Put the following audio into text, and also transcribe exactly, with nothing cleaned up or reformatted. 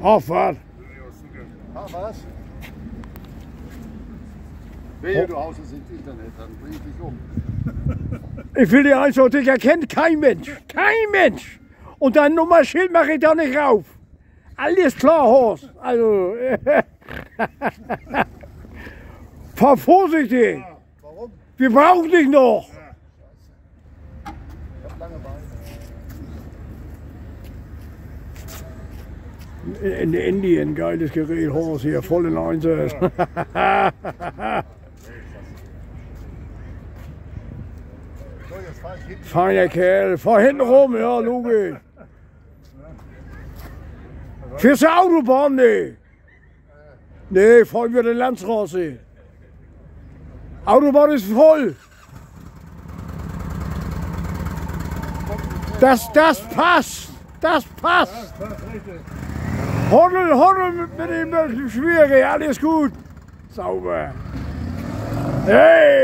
Ach was? Ach was? Wehe, du haust es ins Internet, dann bring ich dich um. Ich will dir einfach, dich erkennt kein Mensch. Kein Mensch. Und dein Nummerschild mache ich da nicht rauf. Alles klar, Horst. Also. Fahr vorsichtig. Ja, warum? Wir brauchen dich noch. Ja. Ich hab lange Beine. In Indien, geiles Gerät, Horst hier, voll in Einsatz. Ja. So, jetzt fahr ich hinten. Feiner Kerl, fahr hinten rum, ja, logisch. Fährst du Autobahn? Nee. Nee, fahr über die Landstraße. Autobahn ist voll. Das, das passt. Das passt. Hoddel, hoddel mit, mit dem Schwere, alles gut. Sauber. Hey!